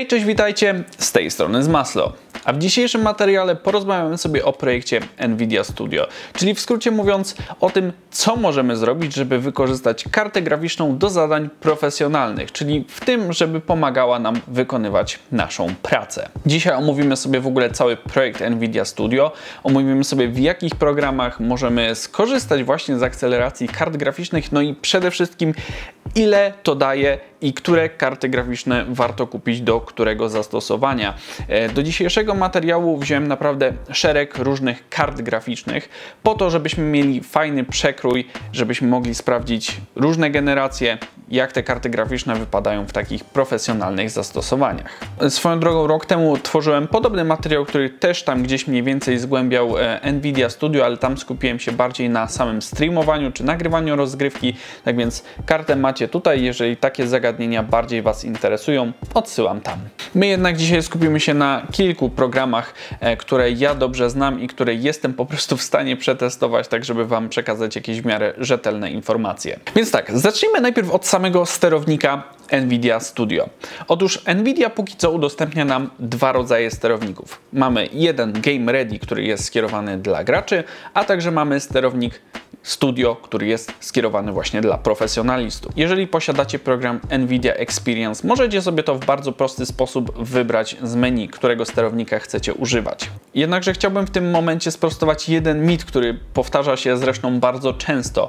Hej, cześć, witajcie, z tej strony Zmaslo. A w dzisiejszym materiale porozmawiamy sobie o projekcie NVIDIA Studio, czyli w skrócie mówiąc o tym, co możemy zrobić, żeby wykorzystać kartę graficzną do zadań profesjonalnych, czyli w tym, żeby pomagała nam wykonywać naszą pracę. Dzisiaj omówimy sobie w ogóle cały projekt NVIDIA Studio, omówimy sobie w jakich programach możemy skorzystać właśnie z akceleracji kart graficznych, no i przede wszystkim ile to daje i które karty graficzne warto kupić do którego zastosowania. Do dzisiejszego materiału wziąłem naprawdę szereg różnych kart graficznych po to, żebyśmy mieli fajny przekrój, żebyśmy mogli sprawdzić różne generacje, jak te karty graficzne wypadają w takich profesjonalnych zastosowaniach. Swoją drogą rok temu tworzyłem podobny materiał, który też tam gdzieś mniej więcej zgłębiał NVIDIA Studio, ale tam skupiłem się bardziej na samym streamowaniu czy nagrywaniu rozgrywki, tak więc kartę macie tutaj, jeżeli takie zagadnienia bardziej Was interesują, odsyłam tam. My jednak dzisiaj skupimy się na kilku programach, które ja dobrze znam i które jestem po prostu w stanie przetestować, tak żeby Wam przekazać jakieś w miarę rzetelne informacje. Więc tak, zacznijmy najpierw od samego sterownika NVIDIA Studio. Otóż NVIDIA póki co udostępnia nam dwa rodzaje sterowników. Mamy jeden Game Ready, który jest skierowany dla graczy, a także mamy sterownik Studio, który jest skierowany właśnie dla profesjonalistów. Jeżeli posiadacie program NVIDIA Experience, możecie sobie to w bardzo prosty sposób wybrać z menu, którego sterownika chcecie używać. Jednakże chciałbym w tym momencie sprostować jeden mit, który powtarza się zresztą bardzo często.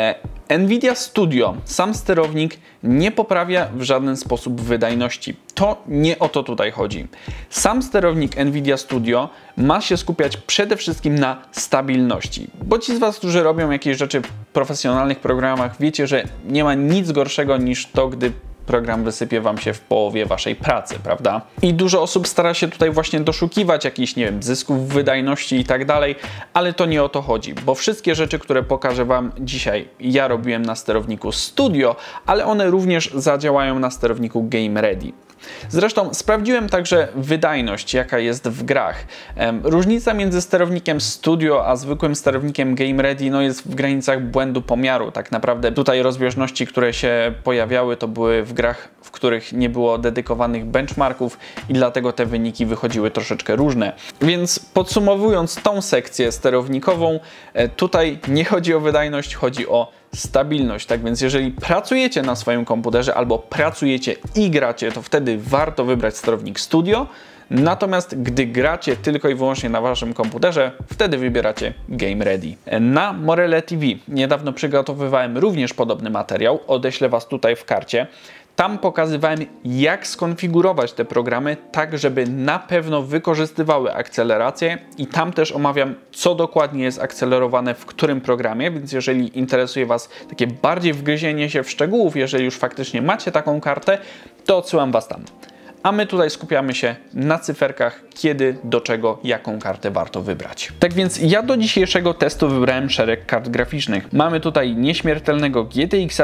NVIDIA Studio, sam sterownik, nie poprawia w żaden sposób wydajności. To nie o to tutaj chodzi. Sam sterownik NVIDIA Studio ma się skupiać przede wszystkim na stabilności. Bo ci z Was, którzy robią jakieś rzeczy w profesjonalnych programach, wiecie, że nie ma nic gorszego niż to, gdy program wysypie Wam się w połowie Waszej pracy, prawda? I dużo osób stara się tutaj właśnie doszukiwać jakichś, nie wiem, zysków w wydajności i tak dalej, ale to nie o to chodzi, bo wszystkie rzeczy, które pokażę Wam dzisiaj, ja robiłem na sterowniku Studio, ale one również zadziałają na sterowniku Game Ready. Zresztą sprawdziłem także wydajność, jaka jest w grach. Różnica między sterownikiem Studio a zwykłym sterownikiem Game Ready jest w granicach błędu pomiaru. Tak naprawdę tutaj rozbieżności, które się pojawiały, to były w grach, w których nie było dedykowanych benchmarków i dlatego te wyniki wychodziły troszeczkę różne. Więc podsumowując tą sekcję sterownikową, tutaj nie chodzi o wydajność, chodzi o stabilność. Tak więc jeżeli pracujecie na swoim komputerze albo pracujecie i gracie, to wtedy warto wybrać sterownik Studio. Natomiast gdy gracie tylko i wyłącznie na Waszym komputerze, wtedy wybieracie Game Ready. Na Morele TV niedawno przygotowywałem również podobny materiał, odeślę Was tutaj w karcie. Tam pokazywałem, jak skonfigurować te programy tak, żeby na pewno wykorzystywały akcelerację i tam też omawiam, co dokładnie jest akcelerowane w którym programie, więc jeżeli interesuje Was takie bardziej wgryzienie się w szczegółów, jeżeli już faktycznie macie taką kartę, to odsyłam Was tam. A my tutaj skupiamy się na cyferkach, kiedy, do czego, jaką kartę warto wybrać. Tak więc ja do dzisiejszego testu wybrałem szereg kart graficznych. Mamy tutaj nieśmiertelnego GTX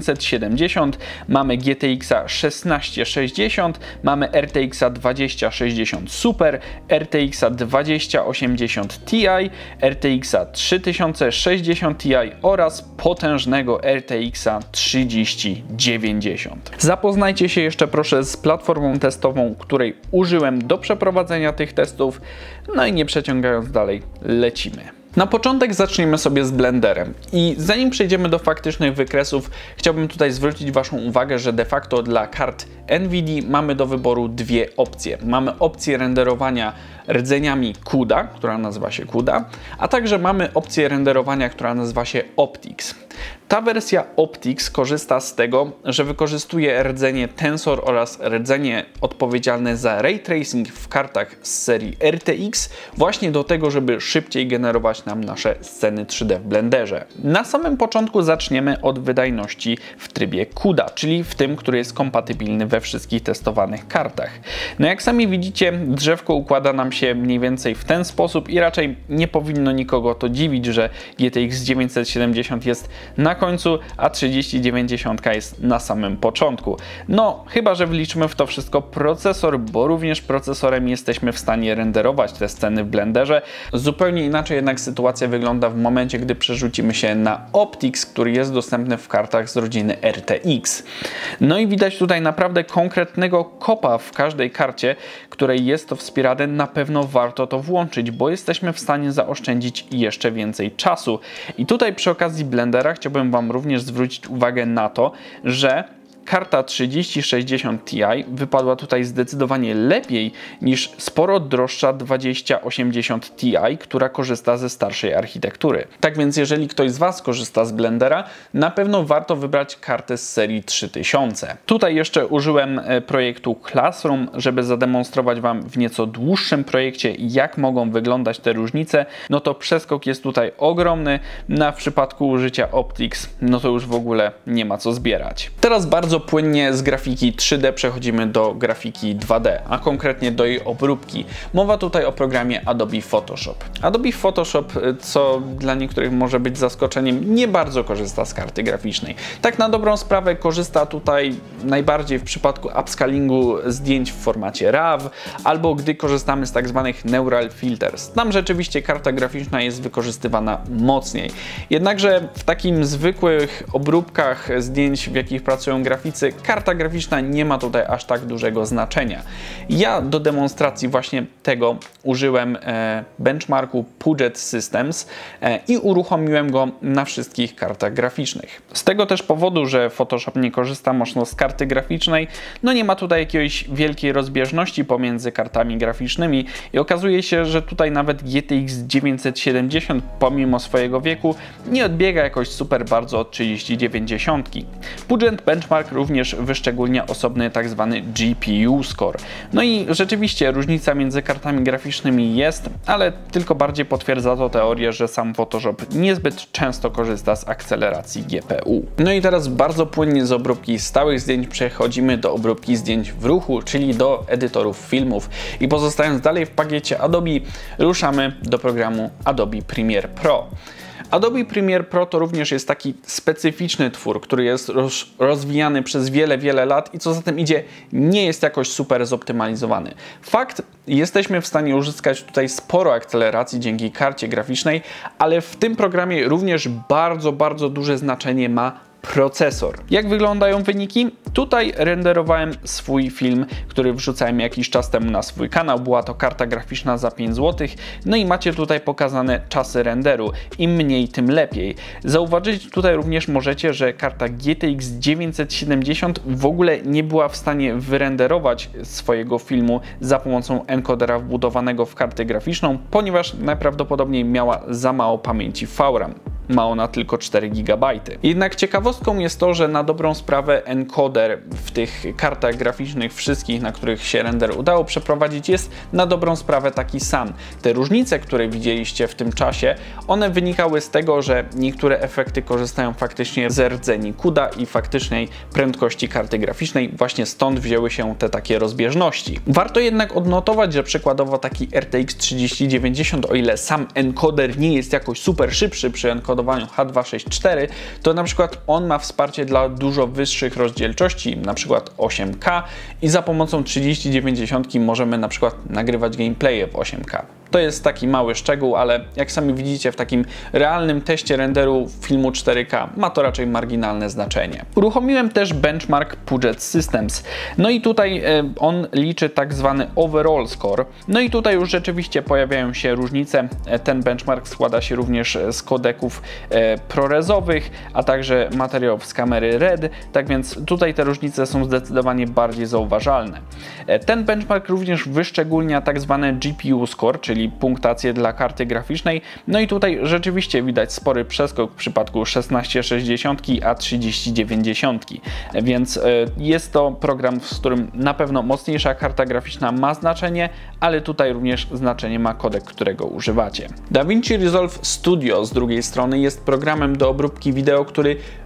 970, mamy GTX 1660, mamy RTX 2060 Super, RTX 2080 Ti, RTX 3060 Ti oraz potężnego RTX 3090. Zapoznajcie się jeszcze proszę z platformą testową, której użyłem do przeprowadzenia tych testów. No i nie przeciągając dalej, lecimy. Na początek zacznijmy sobie z Blenderem i zanim przejdziemy do faktycznych wykresów, chciałbym tutaj zwrócić Waszą uwagę, że de facto dla kart NVIDIA mamy do wyboru dwie opcje. Mamy opcję renderowania rdzeniami CUDA, która nazywa się CUDA, a także mamy opcję renderowania, która nazywa się Optics. Ta wersja Optics korzysta z tego, że wykorzystuje rdzenie Tensor oraz rdzenie odpowiedzialne za Ray Tracing w kartach z serii RTX właśnie do tego, żeby szybciej generować nam nasze sceny 3D w Blenderze. Na samym początku zaczniemy od wydajności w trybie CUDA, czyli w tym, który jest kompatybilny we wszystkich testowanych kartach. No jak sami widzicie, drzewko układa nam się mniej więcej w ten sposób i raczej nie powinno nikogo to dziwić, że GTX 970 jest na końcu, a 3090 jest na samym początku. No, chyba że wliczymy w to wszystko procesor, bo również procesorem jesteśmy w stanie renderować te sceny w Blenderze. Zupełnie inaczej jednak sytuacja wygląda w momencie, gdy przerzucimy się na Optix, który jest dostępny w kartach z rodziny RTX. No i widać tutaj naprawdę konkretnego kopa w każdej karcie, której jest to wspierane. Na pewno warto to włączyć, bo jesteśmy w stanie zaoszczędzić jeszcze więcej czasu. I tutaj przy okazji Blendera chciałbym Wam również zwrócić uwagę na to, że karta 3060 Ti wypadła tutaj zdecydowanie lepiej niż sporo droższa 2080 Ti, która korzysta ze starszej architektury. Tak więc jeżeli ktoś z Was korzysta z Blendera, na pewno warto wybrać kartę z serii 3000. Tutaj jeszcze użyłem projektu Classroom, żeby zademonstrować Wam w nieco dłuższym projekcie, jak mogą wyglądać te różnice. No to przeskok jest tutaj ogromny. W przypadku użycia Optix, no to już w ogóle nie ma co zbierać. Teraz bardzo płynnie z grafiki 3D przechodzimy do grafiki 2D, a konkretnie do jej obróbki. Mowa tutaj o programie Adobe Photoshop. Adobe Photoshop, co dla niektórych może być zaskoczeniem, nie bardzo korzysta z karty graficznej. Tak na dobrą sprawę korzysta tutaj najbardziej w przypadku upscalingu zdjęć w formacie RAW, albo gdy korzystamy z tak zwanych Neural Filters. Tam rzeczywiście karta graficzna jest wykorzystywana mocniej. Jednakże w takim zwykłych obróbkach zdjęć, w jakich pracują graficy, karta graficzna nie ma tutaj aż tak dużego znaczenia. Ja do demonstracji właśnie tego użyłem benchmarku Puget Systems i uruchomiłem go na wszystkich kartach graficznych. Z tego też powodu, że Photoshop nie korzysta mocno z karty graficznej, no nie ma tutaj jakiejś wielkiej rozbieżności pomiędzy kartami graficznymi i okazuje się, że tutaj nawet GTX 970 pomimo swojego wieku nie odbiega jakoś super bardzo od 3090. Puget Benchmark również wyszczególnia osobny tak zwany GPU score. No i rzeczywiście różnica między kartami graficznymi jest, ale tylko bardziej potwierdza to teorię, że sam Photoshop niezbyt często korzysta z akceleracji GPU. No i teraz bardzo płynnie z obróbki stałych zdjęć przechodzimy do obróbki zdjęć w ruchu, czyli do edytorów filmów. I pozostając dalej w pakiecie Adobe, ruszamy do programu Adobe Premiere Pro. Adobe Premiere Pro to również jest taki specyficzny twór, który jest rozwijany przez wiele lat i co za tym idzie, nie jest jakoś super zoptymalizowany. Fakt, jesteśmy w stanie uzyskać tutaj sporo akceleracji dzięki karcie graficznej, ale w tym programie również bardzo duże znaczenie ma procesor. Jak wyglądają wyniki? Tutaj renderowałem swój film, który wrzucałem jakiś czas temu na swój kanał. Była to karta graficzna za 5 zł. No i macie tutaj pokazane czasy renderu. Im mniej, tym lepiej. Zauważyć tutaj również możecie, że karta GTX 970 w ogóle nie była w stanie wyrenderować swojego filmu za pomocą encodera wbudowanego w kartę graficzną, ponieważ najprawdopodobniej miała za mało pamięci VRAM. Ma ona tylko 4 GB. Jednak ciekawostką jest to, że na dobrą sprawę encoder w tych kartach graficznych wszystkich, na których się render udało przeprowadzić, jest na dobrą sprawę taki sam. Te różnice, które widzieliście w tym czasie, one wynikały z tego, że niektóre efekty korzystają faktycznie z rdzeni CUDA i faktycznej prędkości karty graficznej. Właśnie stąd wzięły się te takie rozbieżności. Warto jednak odnotować, że przykładowo taki RTX 3090, o ile sam encoder nie jest jakoś super szybszy przy enkodowaniu H264, to na przykład on ma wsparcie dla dużo wyższych rozdzielczości, na przykład 8K i za pomocą 3090 możemy na przykład nagrywać gameplaye w 8K. To jest taki mały szczegół, ale jak sami widzicie w takim realnym teście renderu filmu 4K ma to raczej marginalne znaczenie. Uruchomiłem też benchmark Puget Systems. No i tutaj on liczy tak zwany overall score. No i tutaj już rzeczywiście pojawiają się różnice. Ten benchmark składa się również z kodeków ProResowych, a także materiałów z kamery RED, tak więc tutaj te różnice są zdecydowanie bardziej zauważalne. Ten benchmark również wyszczególnia tak zwane GPU score, czyli punktację dla karty graficznej. No i tutaj rzeczywiście widać spory przeskok w przypadku 1660 a 3090. Więc jest to program, z którym na pewno mocniejsza karta graficzna ma znaczenie, ale tutaj również znaczenie ma kodek, którego używacie. DaVinci Resolve Studio z drugiej strony jest programem do obróbki wideo, który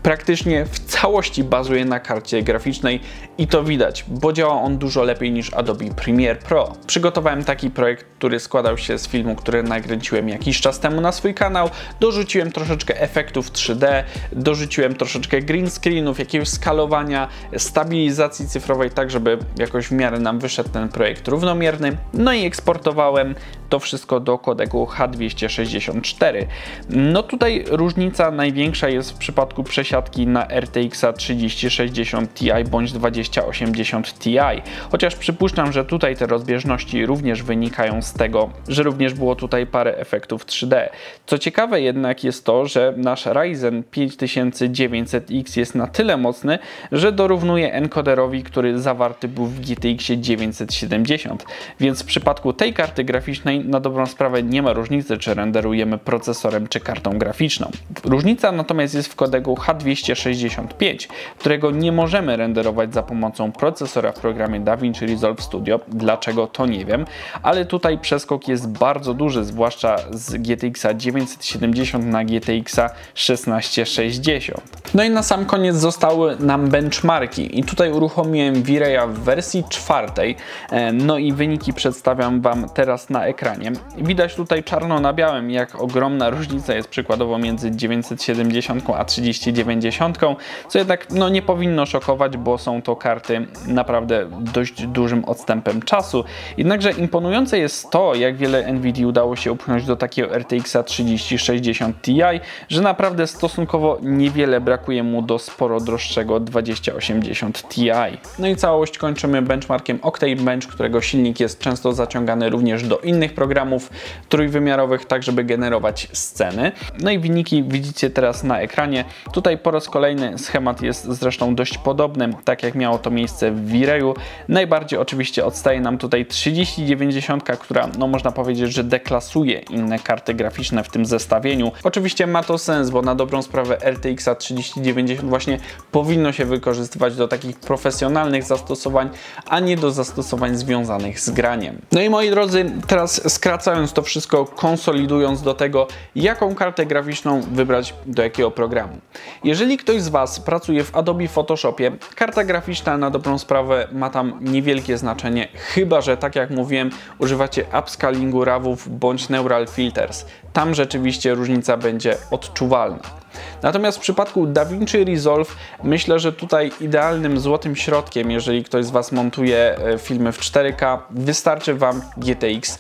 praktycznie w całości bazuje na karcie graficznej i to widać, bo działa on dużo lepiej niż Adobe Premiere Pro. Przygotowałem taki projekt, który składał się z filmu, który nakręciłem jakiś czas temu na swój kanał, dorzuciłem troszeczkę efektów 3D, dorzuciłem troszeczkę green screenów, jakiegoś skalowania, stabilizacji cyfrowej, tak żeby jakoś w miarę nam wyszedł ten projekt równomierny. No i eksportowałem to wszystko do kodegu H264. No tutaj różnica największa jest w przypadku przesiadki na RTX 3060 Ti bądź 2080 Ti. Chociaż przypuszczam, że tutaj te rozbieżności również wynikają z tego, że również było tutaj parę efektów 3D. Co ciekawe jednak jest to, że nasz Ryzen 5900X jest na tyle mocny, że dorównuje encoderowi, który zawarty był w GTX 970. Więc w przypadku tej karty graficznej na dobrą sprawę nie ma różnicy, czy renderujemy procesorem, czy kartą graficzną. Różnica natomiast jest w kodegu H265, którego nie możemy renderować za pomocą procesora w programie DaVinci Resolve Studio. Dlaczego, to nie wiem, ale tutaj przeskok jest bardzo duży, zwłaszcza z GTX 970 na GTX 1660. No i na sam koniec zostały nam benchmarki i tutaj uruchomiłem V-Raya w wersji 4. No i wyniki przedstawiam Wam teraz na ekranie. Widać tutaj czarno na białym, jak ogromna różnica jest przykładowo między 970 a 3090, co jednak no, nie powinno szokować, bo są to karty naprawdę dość dużym odstępem czasu. Jednakże imponujące jest to, jak wiele Nvidia udało się upchnąć do takiego RTX 3060 Ti, że naprawdę stosunkowo niewiele brakuje mu do sporo droższego 2080 Ti. No i całość kończymy benchmarkiem Octane Bench, którego silnik jest często zaciągany również do innych programów trójwymiarowych, tak żeby generować sceny. No i wyniki widzicie teraz na ekranie. Tutaj po raz kolejny schemat jest zresztą dość podobny, tak jak miało to miejsce w V-Rayu. Najbardziej oczywiście odstaje nam tutaj 3090, która no można powiedzieć, że deklasuje inne karty graficzne w tym zestawieniu. Oczywiście ma to sens, bo na dobrą sprawę RTX 3090 właśnie powinno się wykorzystywać do takich profesjonalnych zastosowań, a nie do zastosowań związanych z graniem. No i moi drodzy, teraz skracając to wszystko, konsolidując do tego, jaką kartę graficzną wybrać do jakiego programu. Jeżeli ktoś z Was pracuje w Adobe Photoshopie, karta graficzna na dobrą sprawę ma tam niewielkie znaczenie, chyba że tak jak mówiłem, używacie upscalingu RAW-ów bądź Neural Filters. Tam rzeczywiście różnica będzie odczuwalna. Natomiast w przypadku DaVinci Resolve myślę, że tutaj idealnym złotym środkiem, jeżeli ktoś z Was montuje filmy w 4K, wystarczy Wam GTX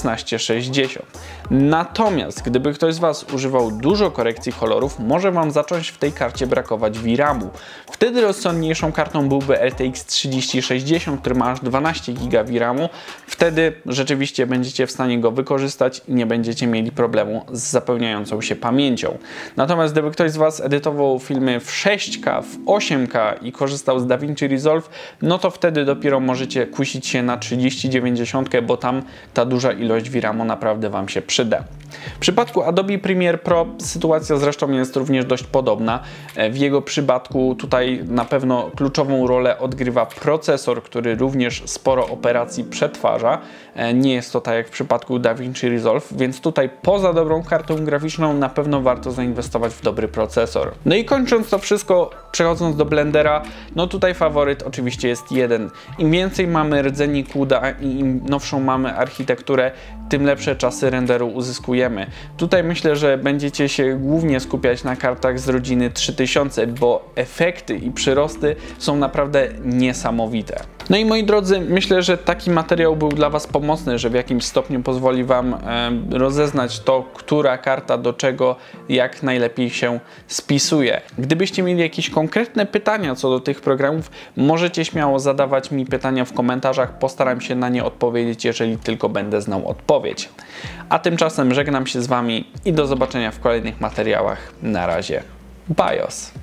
1660. Natomiast gdyby ktoś z Was używał dużo korekcji kolorów, może Wam zacząć w tej karcie brakować VRAM-u. Wtedy rozsądniejszą kartą byłby RTX 3060, który ma aż 12 GB VRAM-u. Wtedy rzeczywiście będziecie w stanie go wykorzystać i nie będziecie mieli problemu z zapełniającą się pamięcią. Natomiast gdyby ktoś z Was edytował filmy w 6K, w 8K i korzystał z DaVinci Resolve, no to wtedy dopiero możecie kusić się na 3090, bo tam ta duża ilość VRAM-u naprawdę Wam się przyda. W przypadku Adobe Premiere Pro sytuacja zresztą jest również dość podobna. W jego przypadku tutaj na pewno kluczową rolę odgrywa procesor, który również sporo operacji przetwarza. Nie jest to tak jak w przypadku DaVinci Resolve, więc tutaj poza dobrą kartą graficzną na pewno warto zainwestować w dobry procesor. No i kończąc to wszystko, przechodząc do Blendera, no tutaj faworyt oczywiście jest jeden. Im więcej mamy rdzeni CUDA i im nowszą mamy architekturę, tym lepsze czasy renderu uzyskujemy. Tutaj myślę, że będziecie się głównie skupiać na kartach z rodziny 3000, bo efekty i przyrosty są naprawdę niesamowite. No i moi drodzy, myślę, że taki materiał był dla Was pomocny, że w jakimś stopniu pozwoli Wam rozeznać to, która karta do czego jak najlepiej się spisuje. Gdybyście mieli jakieś konkretne pytania co do tych programów, możecie śmiało zadawać mi pytania w komentarzach, postaram się na nie odpowiedzieć, jeżeli tylko będę znał odpowiedź. A tymczasem żegnam się z Wami i do zobaczenia w kolejnych materiałach. Na razie. BIOS.